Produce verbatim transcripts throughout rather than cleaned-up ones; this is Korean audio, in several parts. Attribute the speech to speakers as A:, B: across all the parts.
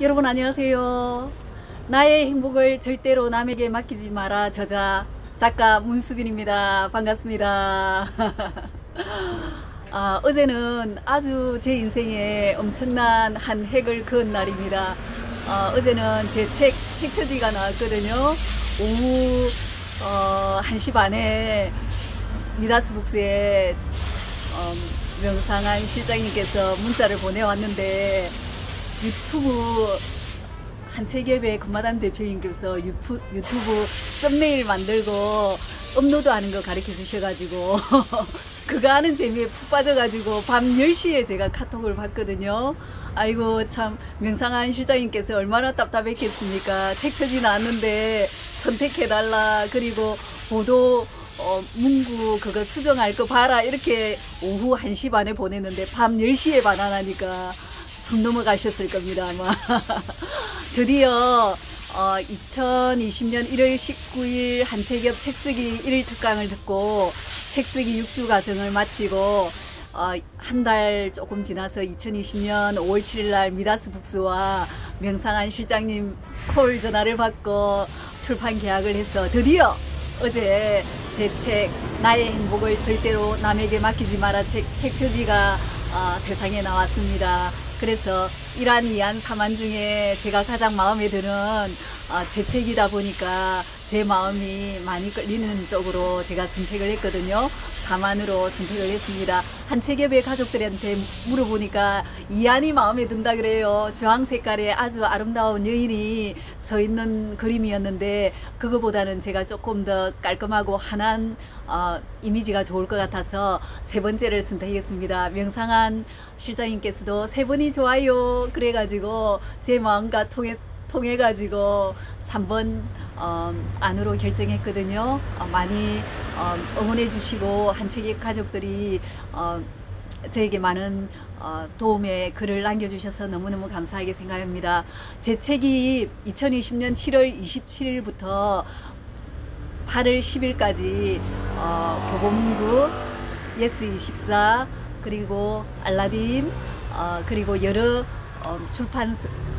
A: 여러분 안녕하세요. 나의 행복을 절대로 남에게 맡기지 마라 저자 작가 문수빈입니다. 반갑습니다. 아, 어제는 아주 제 인생에 엄청난 한 획을 그은 날입니다. 어, 어제는 제 책, 책 표지가 나왔거든요. 오후 어, 한 시 반에 미다스북스에 어, 명상한 실장님께서 문자를 보내왔는데 유튜브 한채겹의 금마담 대표님께서 유튜브, 유튜브 썸네일 만들고 업로드하는 거 가르쳐 주셔가지고 그거 하는 재미에 푹 빠져가지고 밤 열 시에 제가 카톡을 받거든요. 아이고 참 명상한 실장님께서 얼마나 답답했겠습니까. 책 표지 나왔는데 선택해달라, 그리고 보도 어, 문구 그거 수정할 거 봐라, 이렇게 오후 한 시 반에 보냈는데 밤 열 시에 반환하니까 숨 넘어가셨을 겁니다 아마. 드디어 어, 이천이십 년 일월 십구일 한채겹 책쓰기 일 일 특강을 듣고 책쓰기 육 주 과정을 마치고 어, 한 달 조금 지나서 이천이십 년 오월 칠일 날 미다스북스와 명상한 실장님 콜 전화를 받고 출판 계약을 해서 드디어 어제 제 책 나의 행복을 절대로 남에게 맡기지 마라 책, 책 표지가 어, 세상에 나왔습니다. 그래서 일안, 이안, 삼안 중에 제가 가장 마음에 드는 어, 제 책이다 보니까 제 마음이 많이 끌리는 쪽으로 제가 선택을 했거든요. 삼안으로 선택을 했습니다. 한채겹의 가족들한테 물어보니까 이안이 마음에 든다 그래요. 주황 색깔의 아주 아름다운 여인이 서 있는 그림이었는데 그거보다는 제가 조금 더 깔끔하고 환한 어, 이미지가 좋을 것 같아서 세 번째를 선택했습니다. 명상한 실장님께서도 세 번이 좋아요 그래가지고 제 마음과 통해 통해가지고 삼 번 어, 안으로 결정했거든요. 어, 많이 어, 응원해 주시고 한채겹 가족들이 어, 저에게 많은 어, 도움의 글을 남겨주셔서 너무너무 감사하게 생각합니다. 제 책이 이천이십 년 칠월 이십칠일부터 팔월 십일까지 어, 교보문고, 예스이십사, 그리고 알라딘, 어, 그리고 여러 어, 출판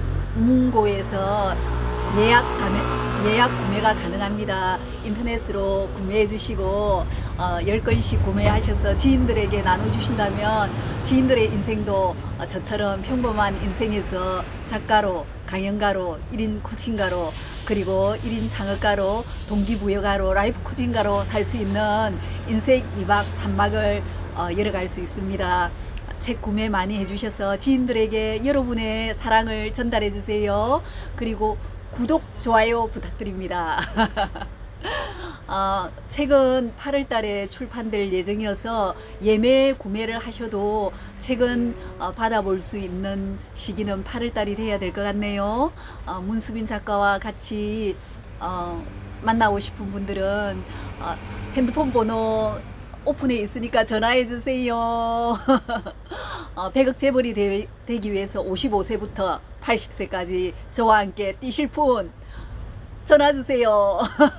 A: 문고에서 예약 가면, 예약 구매가 가능합니다. 인터넷으로 구매해 주시고 어, 열 권씩 구매하셔서 지인들에게 나눠주신다면 지인들의 인생도 어, 저처럼 평범한 인생에서 작가로, 강연가로, 일 인 코칭가로, 그리고 일 인 창업가로, 동기부여가로, 라이프 코칭가로 살 수 있는 인생 이 박 삼 박을 어, 열어갈 수 있습니다. 책 구매 많이 해주셔서 지인들에게 여러분의 사랑을 전달해 주세요. 그리고 구독, 좋아요 부탁드립니다. 어, 책은 팔월 달에 출판될 예정이어서 예매 구매를 하셔도 책은 어, 받아볼 수 있는 시기는 팔월 달이 돼야 될 것 같네요. 어, 문수빈 작가와 같이 어, 만나고 싶은 분들은 어, 핸드폰 번호 오픈해 있으니까 전화해 주세요. 어, 백억 재벌이 되, 되기 위해서 오십오 세부터 팔십 세까지 저와 함께 뛰실 분 전화 주세요.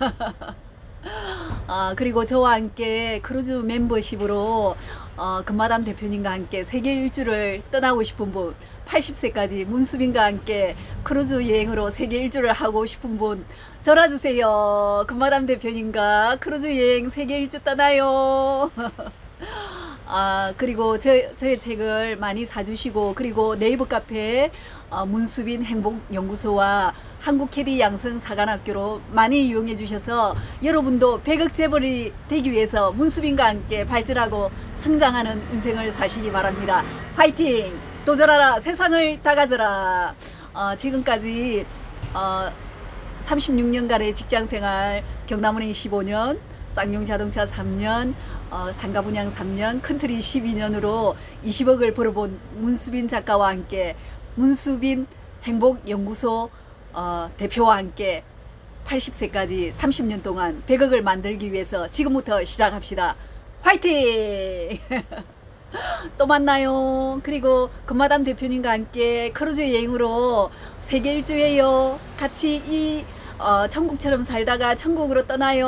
A: 어, 그리고 저와 함께 크루즈 멤버십으로 어, 금마담 대표님과 함께 세계 일주를 떠나고 싶은 분, 팔십 세까지 문수빈과 함께 크루즈 여행으로 세계 일주를 하고 싶은 분 전화 주세요. 금마담 대표님과 크루즈 여행 세계 일주 떠나요. 아, 그리고 저, 저의 책을 많이 사주시고, 그리고 네이버 카페 어, 문수빈 행복연구소와 한국캐디 양성사관학교로 많이 이용해 주셔서 여러분도 백억 재벌이 되기 위해서 문수빈과 함께 발전하고 성장하는 인생을 사시기 바랍니다. 화이팅! 도전하라! 세상을 다 가져라! 어, 지금까지 어, 삼십육 년간의 직장생활, 경남은행 십오 년, 쌍용자동차 삼 년, 어, 상가분양 삼 년, 컨트리 십이 년으로 이십억을 벌어본 문수빈 작가와 함께 문수빈 행복연구소 어, 대표와 함께 팔십 세까지 삼십 년 동안 백억을 만들기 위해서 지금부터 시작합시다. 화이팅! 또 만나요. 그리고 금마담 대표님과 함께 크루즈 여행으로 세계 일주예요. 같이 이 어, 천국처럼 살다가 천국으로 떠나요.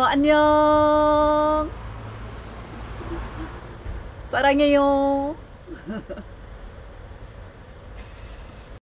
A: 안녕. 사랑해요.